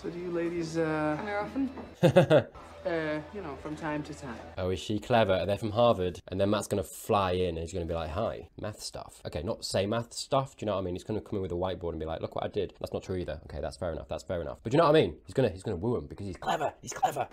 So do you ladies, Come here often? you know, from time to time? Oh, is she clever? They're from Harvard. And then Matt's going to fly in and he's going to be like, hi, math stuff. Okay, not say math stuff. Do you know what I mean? He's going to come in with a whiteboard and be like, look what I did. That's not true either. Okay, that's fair enough. That's fair enough. But do you know what I mean? He's going to woo him because he's clever. He's clever.